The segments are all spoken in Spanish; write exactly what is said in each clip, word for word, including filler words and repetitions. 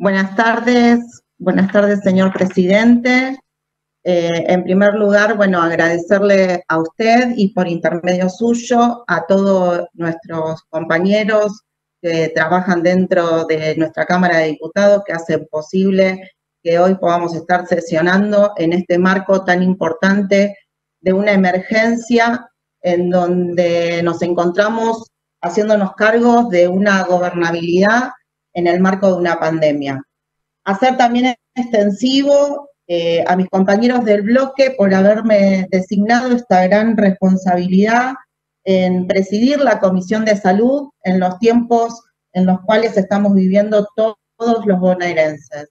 Buenas tardes, buenas tardes, señor presidente. Eh, en primer lugar, bueno, agradecerle a usted y por intermedio suyo a todos nuestros compañeros que trabajan dentro de nuestra Cámara de Diputados, que hacen posible que hoy podamos estar sesionando en este marco tan importante de una emergencia en donde nos encontramos haciéndonos cargos de una gobernabilidad en el marco de una pandemia. Hacer también extensivo eh, a mis compañeros del bloque por haberme designado esta gran responsabilidad en presidir la Comisión de Salud en los tiempos en los cuales estamos viviendo to todos los bonaerenses.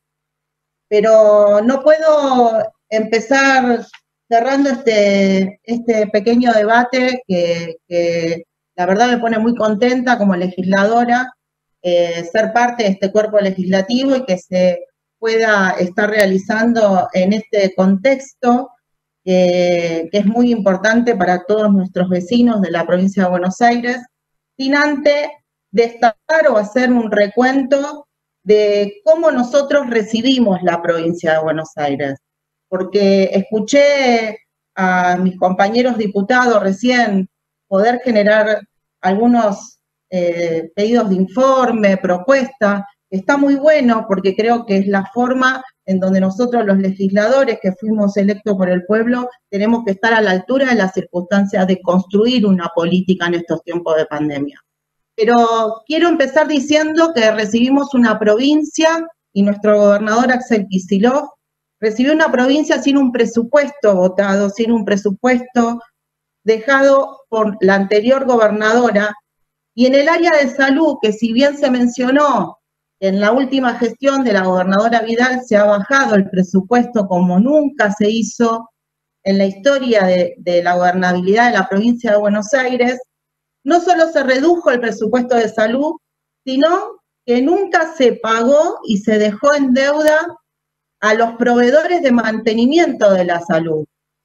Pero no puedo empezar cerrando este, este pequeño debate que, que la verdad me pone muy contenta como legisladora, Eh, ser parte de este cuerpo legislativo y que se pueda estar realizando en este contexto eh, que es muy importante para todos nuestros vecinos de la provincia de Buenos Aires, sin antes destacar o hacer un recuento de cómo nosotros recibimos la provincia de Buenos Aires. Porque escuché a mis compañeros diputados recién poder generar algunos Eh, pedidos de informe, propuesta, está muy bueno porque creo que es la forma en donde nosotros los legisladores que fuimos electos por el pueblo tenemos que estar a la altura de las circunstancias de construir una política en estos tiempos de pandemia. Pero quiero empezar diciendo que recibimos una provincia y nuestro gobernador Axel Kicillof recibió una provincia sin un presupuesto votado, sin un presupuesto dejado por la anterior gobernadora. Y en el área de salud, que si bien se mencionó en la última gestión de la gobernadora Vidal, se ha bajado el presupuesto como nunca se hizo en la historia de, de la gobernabilidad de la provincia de Buenos Aires, no solo se redujo el presupuesto de salud, sino que nunca se pagó y se dejó en deuda a los proveedores de mantenimiento de la salud.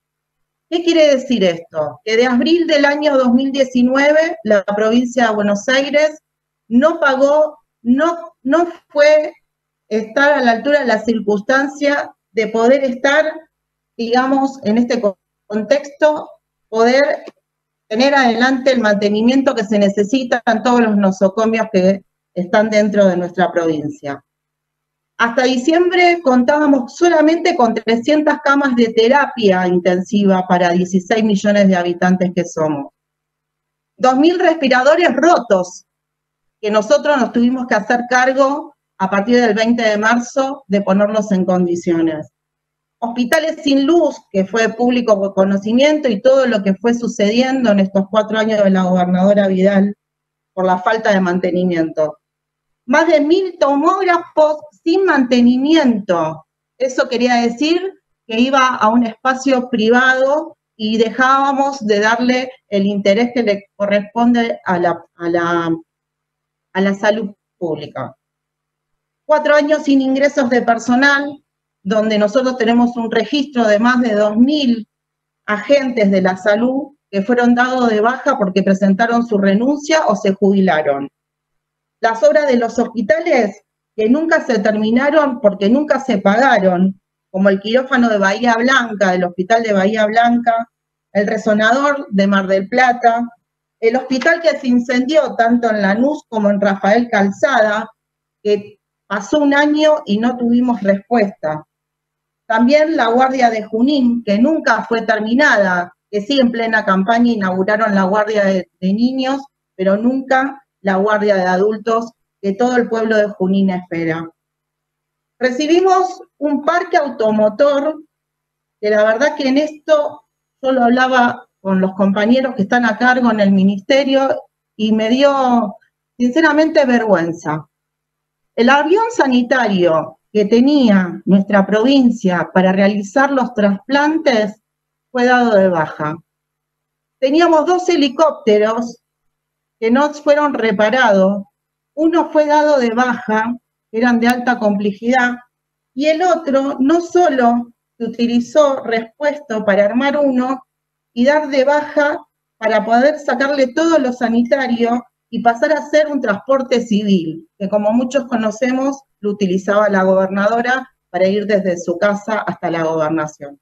¿Qué quiere decir esto? Que de abril del año dos mil diecinueve la provincia de Buenos Aires no pagó, no, no fue estar a la altura de la circunstancia de poder estar, digamos, en este contexto, poder tener adelante el mantenimiento que se necesita en todos los nosocomios que están dentro de nuestra provincia. Hasta diciembre contábamos solamente con trescientas camas de terapia intensiva para dieciséis millones de habitantes que somos. dos mil respiradores rotos, que nosotros nos tuvimos que hacer cargo a partir del veinte de marzo de ponerlos en condiciones. Hospitales sin luz, que fue público conocimiento, y todo lo que fue sucediendo en estos cuatro años de la gobernadora Vidal por la falta de mantenimiento. Más de mil tomógrafos sin mantenimiento. Eso quería decir que iba a un espacio privado y dejábamos de darle el interés que le corresponde a la, a la, a la salud pública. Cuatro años sin ingresos de personal, donde nosotros tenemos un registro de más de dos mil agentes de la salud que fueron dados de baja porque presentaron su renuncia o se jubilaron. Las obras de los hospitales que nunca se terminaron porque nunca se pagaron, como el quirófano de Bahía Blanca, el hospital de Bahía Blanca, el resonador de Mar del Plata, el hospital que se incendió tanto en Lanús como en Rafael Calzada, que pasó un año y no tuvimos respuesta. También la Guardia de Junín, que nunca fue terminada, que sí en plena campaña inauguraron la Guardia de, de Niños, pero nunca la Guardia de Adultos que todo el pueblo de Junín espera. Recibimos un parque automotor que la verdad que en esto yo lo hablaba con los compañeros que están a cargo en el ministerio y me dio sinceramente vergüenza. El avión sanitario que tenía nuestra provincia para realizar los trasplantes fue dado de baja. Teníamos dos helicópteros que no fueron reparados, uno fue dado de baja, eran de alta complejidad, y el otro no solo se utilizó repuesto para armar uno y dar de baja para poder sacarle todo lo sanitario y pasar a ser un transporte civil, que como muchos conocemos, lo utilizaba la gobernadora para ir desde su casa hasta la gobernación.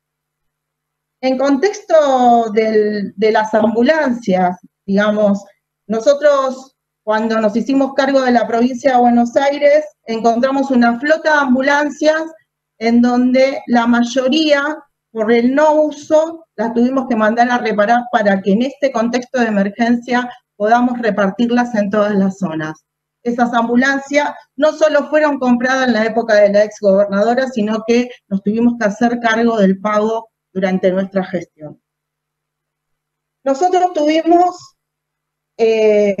En contexto del, de las ambulancias, digamos, nosotros cuando nos hicimos cargo de la provincia de Buenos Aires, encontramos una flota de ambulancias en donde la mayoría, por el no uso, las tuvimos que mandar a reparar para que en este contexto de emergencia podamos repartirlas en todas las zonas. Esas ambulancias no solo fueron compradas en la época de la exgobernadora, sino que nos tuvimos que hacer cargo del pago durante nuestra gestión. Nosotros tuvimos eh,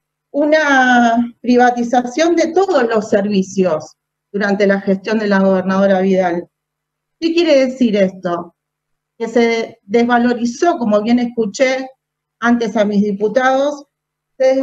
una privatización de todos los servicios durante la gestión de la gobernadora Vidal. ¿Qué quiere decir esto? Que se desvalorizó, como bien escuché antes a mis diputados, se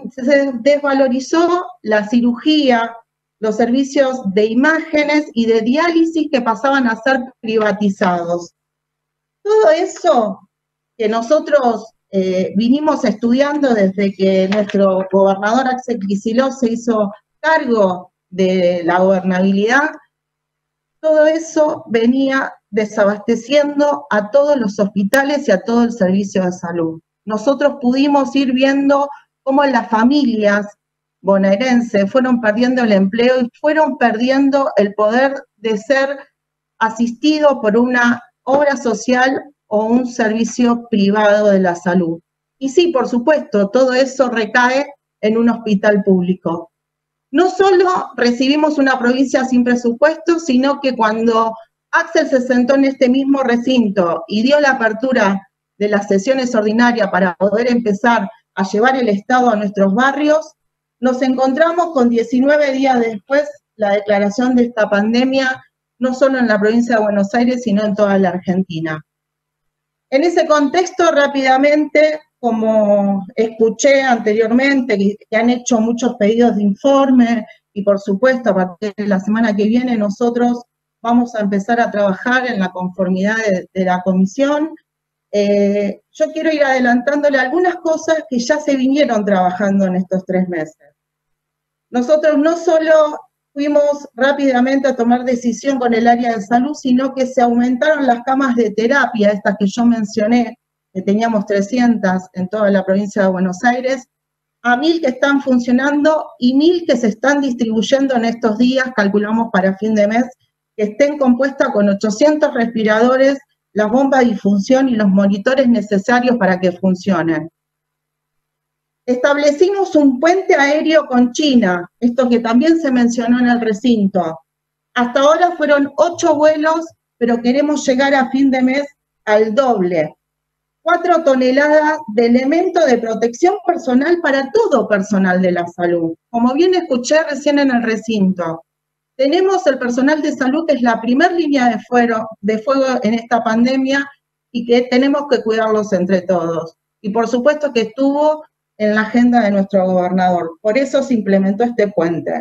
desvalorizó la cirugía, los servicios de imágenes y de diálisis que pasaban a ser privatizados. Todo eso que nosotros eh, vinimos estudiando desde que nuestro gobernador Axel Kicillof se hizo cargo de la gobernabilidad, todo eso venía desabasteciendo a todos los hospitales y a todo el servicio de salud. Nosotros pudimos ir viendo cómo las familias bonaerenses fueron perdiendo el empleo y fueron perdiendo el poder de ser asistido por una obra social o un servicio privado de la salud. Y sí, por supuesto, todo eso recae en un hospital público. No solo recibimos una provincia sin presupuesto, sino que cuando Axel se sentó en este mismo recinto y dio la apertura de las sesiones ordinarias para poder empezar a llevar el Estado a nuestros barrios, nos encontramos con diecinueve días después la declaración de esta pandemia, no solo en la provincia de Buenos Aires, sino en toda la Argentina. En ese contexto, rápidamente, como escuché anteriormente, que, que han hecho muchos pedidos de informe, y por supuesto, a partir de la semana que viene, nosotros vamos a empezar a trabajar en la conformidad de, de la comisión. Eh, yo quiero ir adelantándole algunas cosas que ya se vinieron trabajando en estos tres meses. Nosotros no solo fuimos rápidamente a tomar decisión con el área de salud, sino que se aumentaron las camas de terapia, estas que yo mencioné, que teníamos trescientas en toda la provincia de Buenos Aires, a mil que están funcionando y mil que se están distribuyendo en estos días, calculamos para fin de mes, que estén compuestas con ochocientos respiradores, las bombas de difusión y los monitores necesarios para que funcionen. Establecimos un puente aéreo con China, esto que también se mencionó en el recinto. Hasta ahora fueron ocho vuelos, pero queremos llegar a fin de mes al doble. Cuatro toneladas de elementos de protección personal para todo personal de la salud. Como bien escuché recién en el recinto, tenemos el personal de salud que es la primera línea de fuego, de fuego en esta pandemia y que tenemos que cuidarlos entre todos. Y por supuesto que estuvo en la agenda de nuestro gobernador. Por eso se implementó este puente.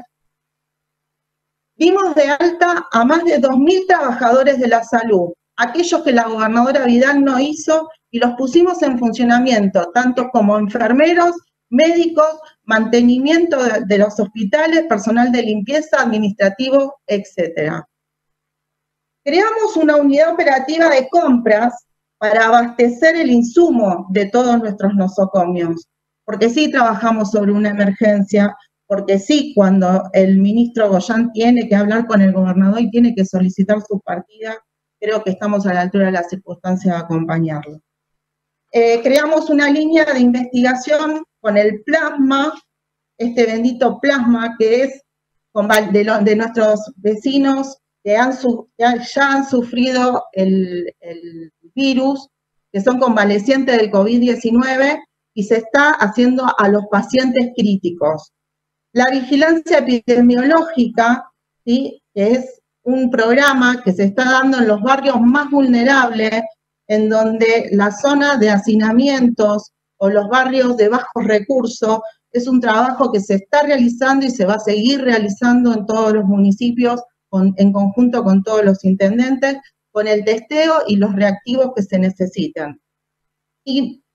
Dimos de alta a más de dos mil trabajadores de la salud, aquellos que la gobernadora Vidal no hizo, y los pusimos en funcionamiento, tanto como enfermeros, médicos, mantenimiento de, de los hospitales, personal de limpieza, administrativo, etcétera. Creamos una unidad operativa de compras para abastecer el insumo de todos nuestros nosocomios, porque sí trabajamos sobre una emergencia, porque sí cuando el ministro Goyán tiene que hablar con el gobernador y tiene que solicitar su partida, creo que estamos a la altura de las circunstancias de acompañarlo. Eh, creamos una línea de investigación con el plasma, este bendito plasma que es de, lo, de nuestros vecinos que, han, que han, ya han sufrido el, el virus, que son convalecientes del COVID diecinueve, y se está haciendo a los pacientes críticos. La vigilancia epidemiológica, ¿sí?, que es un programa que se está dando en los barrios más vulnerables, en donde la zona de hacinamientos o los barrios de bajos recursos es un trabajo que se está realizando y se va a seguir realizando en todos los municipios, con, en conjunto con todos los intendentes, con el testeo y los reactivos que se necesitan. Y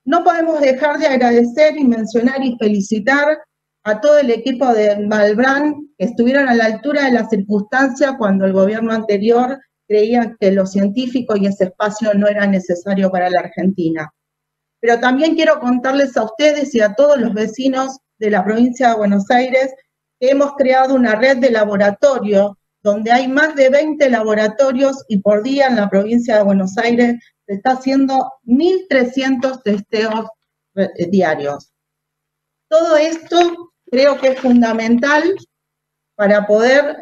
No podemos dejar de agradecer y mencionar y felicitar a todo el equipo de Malbrán que estuvieron a la altura de la circunstancia cuando el gobierno anterior creía que lo científico y ese espacio no era necesario para la Argentina. Pero también quiero contarles a ustedes y a todos los vecinos de la provincia de Buenos Aires que hemos creado una red de laboratorio donde hay más de veinte laboratorios y por día en la provincia de Buenos Aires se está haciendo mil trescientos testeos diarios. Todo esto creo que es fundamental para poder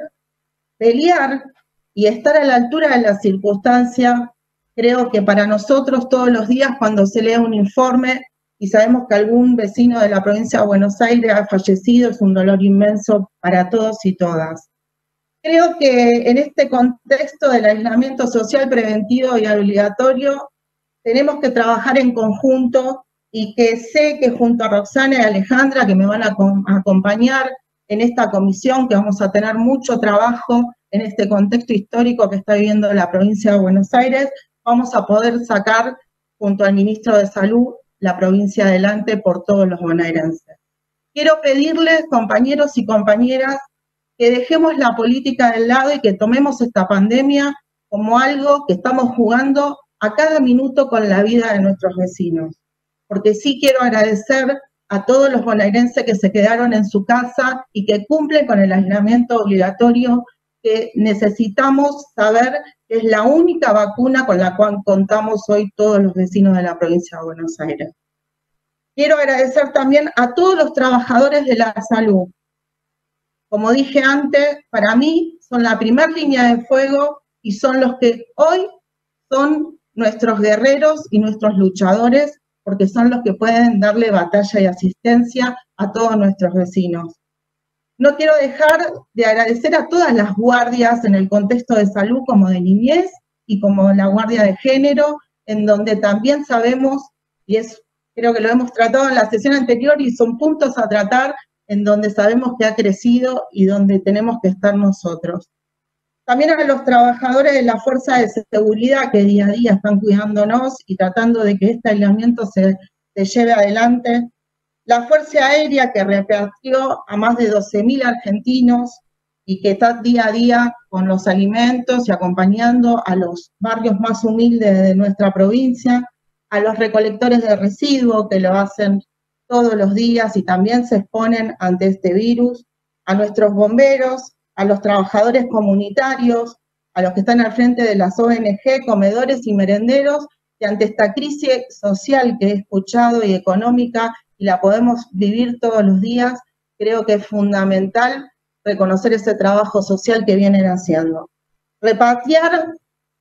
pelear y estar a la altura de la circunstancia. Creo que para nosotros todos los días cuando se lee un informe y sabemos que algún vecino de la provincia de Buenos Aires ha fallecido, es un dolor inmenso para todos y todas. Creo que en este contexto del aislamiento social preventivo y obligatorio tenemos que trabajar en conjunto y que sé que junto a Roxana y Alejandra, que me van a acompañar en esta comisión, que vamos a tener mucho trabajo en este contexto histórico que está viviendo la provincia de Buenos Aires, vamos a poder sacar junto al ministro de Salud la provincia adelante por todos los bonaerenses. Quiero pedirles, compañeros y compañeras, que dejemos la política del lado y que tomemos esta pandemia como algo que estamos jugando a cada minuto con la vida de nuestros vecinos. Porque sí quiero agradecer a todos los bonaerenses que se quedaron en su casa y que cumplen con el aislamiento obligatorio, que necesitamos saber que es la única vacuna con la cual contamos hoy todos los vecinos de la provincia de Buenos Aires. Quiero agradecer también a todos los trabajadores de la salud. Como dije antes, para mí son la primera línea de fuego y son los que hoy son nuestros guerreros y nuestros luchadores, porque son los que pueden darle batalla y asistencia a todos nuestros vecinos. No quiero dejar de agradecer a todas las guardias en el contexto de salud, como de niñez y como la guardia de género, en donde también sabemos, y es, creo que lo hemos tratado en la sesión anterior, y son puntos a tratar en donde sabemos que ha crecido y donde tenemos que estar nosotros. También a los trabajadores de la Fuerza de Seguridad que día a día están cuidándonos y tratando de que este aislamiento se, se lleve adelante. La Fuerza Aérea que repatrió a más de doce mil argentinos y que está día a día con los alimentos y acompañando a los barrios más humildes de nuestra provincia, a los recolectores de residuos que lo hacen todos los días y también se exponen ante este virus, a nuestros bomberos, a los trabajadores comunitarios, a los que están al frente de las O N G, comedores y merenderos, que ante esta crisis social que he escuchado y económica, y la podemos vivir todos los días, creo que es fundamental reconocer ese trabajo social que vienen haciendo. Repatriar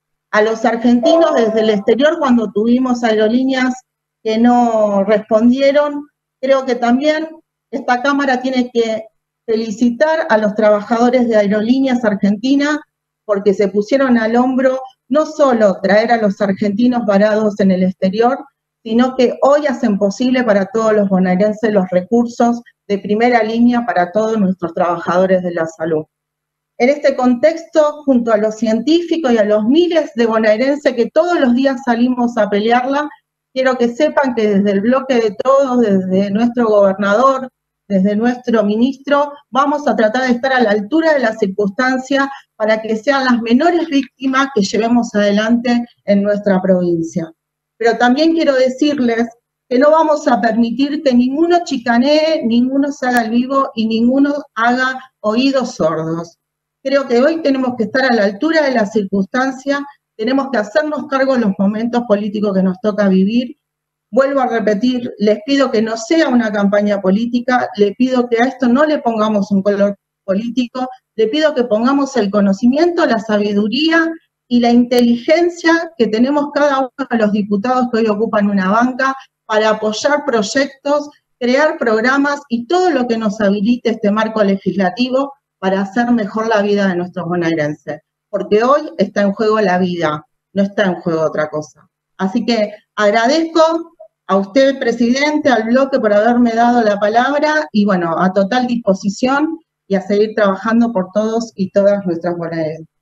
a los argentinos desde el exterior cuando tuvimos aerolíneas que no respondieron, creo que también esta Cámara tiene que felicitar a los trabajadores de Aerolíneas Argentinas porque se pusieron al hombro no solo traer a los argentinos varados en el exterior, sino que hoy hacen posible para todos los bonaerenses los recursos de primera línea para todos nuestros trabajadores de la salud. En este contexto, junto a los científicos y a los miles de bonaerenses que todos los días salimos a pelearla, quiero que sepan que desde el bloque de todos, desde nuestro gobernador, desde nuestro ministro, vamos a tratar de estar a la altura de la circunstancia para que sean las menores víctimas que llevemos adelante en nuestra provincia. Pero también quiero decirles que no vamos a permitir que ninguno chicanee, ninguno se haga el vivo y ninguno haga oídos sordos. Creo que hoy tenemos que estar a la altura de la circunstancia, tenemos que hacernos cargo de los momentos políticos que nos toca vivir. Vuelvo a repetir, les pido que no sea una campaña política, les pido que a esto no le pongamos un color político, le pido que pongamos el conocimiento, la sabiduría y la inteligencia que tenemos cada uno de los diputados que hoy ocupan una banca para apoyar proyectos, crear programas y todo lo que nos habilite este marco legislativo para hacer mejor la vida de nuestros bonaerenses. Porque hoy está en juego la vida, no está en juego otra cosa. Así que agradezco a usted, presidente, al bloque por haberme dado la palabra y bueno, a total disposición y a seguir trabajando por todos y todas nuestras bonaerenses.